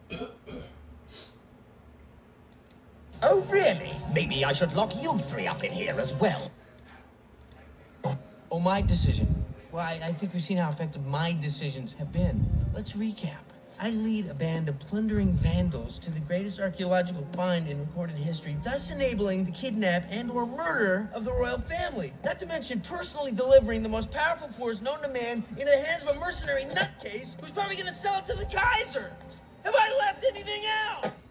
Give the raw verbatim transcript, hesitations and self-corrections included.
Oh, really? Maybe I should lock you three up in here as well. Oh, my decision. Well, I, I think we've seen how effective my decisions have been. Let's recap. I lead a band of plundering vandals to the greatest archaeological find in recorded history, thus enabling the kidnap and or murder of the royal family. Not to mention personally delivering the most powerful force known to man into the hands of a mercenary nutcase who's probably gonna sell it to the Kaiser. Have I left anything out?